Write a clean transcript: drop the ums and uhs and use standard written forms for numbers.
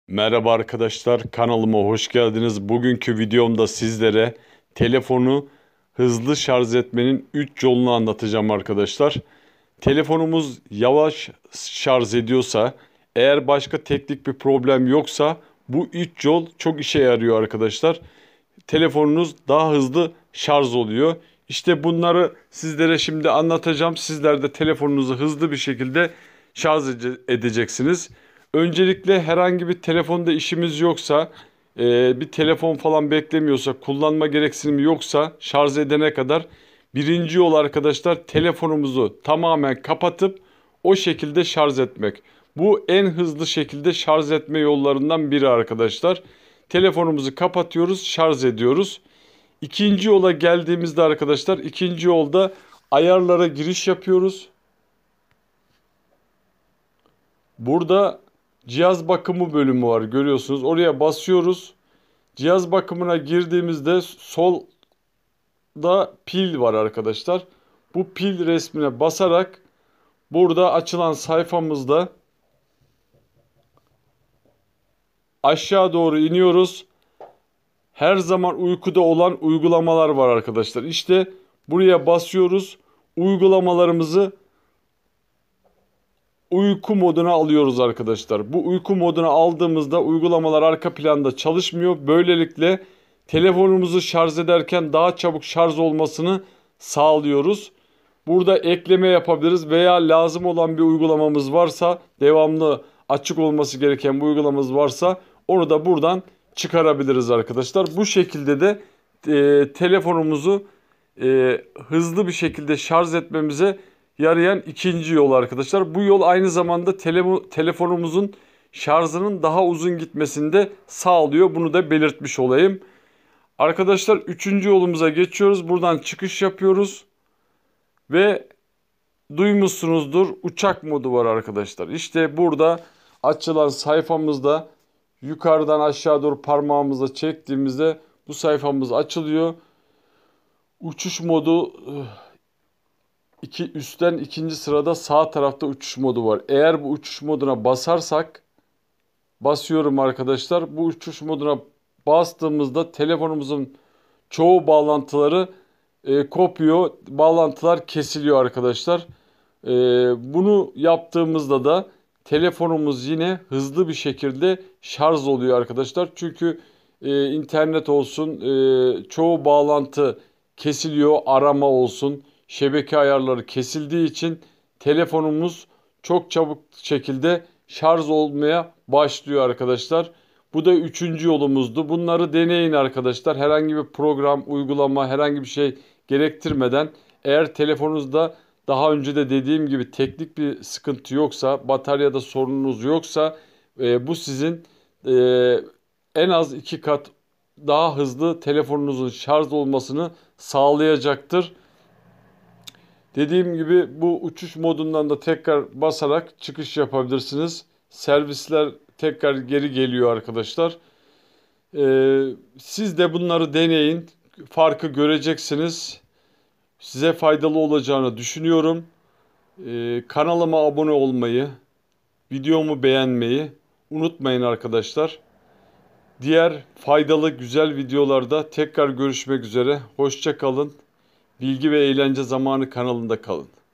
Merhaba arkadaşlar, kanalıma hoş geldiniz. Bugünkü videomda sizlere telefonu hızlı şarj etmenin 3 yolunu anlatacağım arkadaşlar. Telefonumuz yavaş şarj ediyorsa, eğer başka teknik bir problem yoksa bu 3 yol çok işe yarıyor arkadaşlar. Telefonunuz daha hızlı şarj oluyor. İşte bunları sizlere şimdi anlatacağım. Sizler de telefonunuzu hızlı bir şekilde şarj edeceksiniz. Öncelikle herhangi bir telefonda işimiz yoksa, bir telefon falan beklemiyorsa, kullanma gereksinimi yoksa şarj edene kadar birinci yol arkadaşlar telefonumuzu tamamen kapatıp o şekilde şarj etmek. Bu en hızlı şekilde şarj etme yollarından biri arkadaşlar. Telefonumuzu kapatıyoruz, şarj ediyoruz. İkinci yola geldiğimizde arkadaşlar, ikinci yolda ayarlara giriş yapıyoruz. Burada cihaz bakımı bölümü var, görüyorsunuz. Oraya basıyoruz. Cihaz bakımına girdiğimizde solda pil var arkadaşlar. Bu pil resmine basarak burada açılan sayfamızda aşağı doğru iniyoruz. Her zaman uykuda olan uygulamalar var arkadaşlar. İşte buraya basıyoruz. Uygulamalarımızı uyku moduna alıyoruz arkadaşlar. Bu uyku moduna aldığımızda uygulamalar arka planda çalışmıyor. Böylelikle telefonumuzu şarj ederken daha çabuk şarj olmasını sağlıyoruz. Burada ekleme yapabiliriz veya lazım olan bir uygulamamız varsa, devamlı açık olması gereken bir uygulamamız varsa onu da buradan çıkarabiliriz arkadaşlar. Bu şekilde de telefonumuzu hızlı bir şekilde şarj etmemize yarayan ikinci yol arkadaşlar. Bu yol aynı zamanda telefonumuzun şarjının daha uzun gitmesini de sağlıyor. Bunu da belirtmiş olayım. Arkadaşlar üçüncü yolumuza geçiyoruz. Buradan çıkış yapıyoruz. Ve duymuşsunuzdur, uçak modu var arkadaşlar. İşte burada açılan sayfamızda yukarıdan aşağı doğru parmağımızla çektiğimizde bu sayfamız açılıyor. Uçuş modu üstten ikinci sırada sağ tarafta uçuş modu var. Eğer bu uçuş moduna basıyorum arkadaşlar. Bu uçuş moduna bastığımızda telefonumuzun çoğu bağlantıları kopuyor. Bağlantılar kesiliyor arkadaşlar. Bunu yaptığımızda da telefonumuz yine hızlı bir şekilde şarj oluyor arkadaşlar. Çünkü internet olsun, çoğu bağlantı kesiliyor, arama olsun, şebeke ayarları kesildiği için telefonumuz çok çabuk şekilde şarj olmaya başlıyor arkadaşlar. Bu da üçüncü yolumuzdu. Bunları deneyin arkadaşlar. Herhangi bir program, uygulama, herhangi bir şey gerektirmeden, eğer telefonunuzda daha önce de dediğim gibi teknik bir sıkıntı yoksa, bataryada sorununuz yoksa bu sizin en az 2 kat daha hızlı telefonunuzun şarj olmasını sağlayacaktır. Dediğim gibi bu uçuş modundan da tekrar basarak çıkış yapabilirsiniz. Servisler tekrar geri geliyor arkadaşlar. Siz de bunları deneyin. Farkı göreceksiniz. Size faydalı olacağını düşünüyorum. Kanalıma abone olmayı, videomu beğenmeyi unutmayın arkadaşlar. Diğer faydalı güzel videolarda tekrar görüşmek üzere. Hoşça kalın. Bilgi ve Eğlence Zamanı kanalında kalın.